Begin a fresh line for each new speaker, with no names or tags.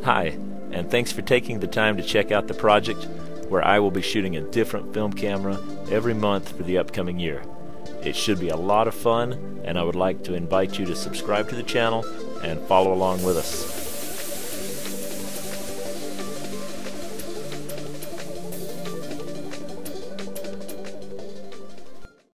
Hi, and thanks for taking the time to check out the project, where I will be shooting a different film camera every month for the upcoming year. It should be a lot of fun, and I would like to invite you to subscribe to the channel and follow along with us.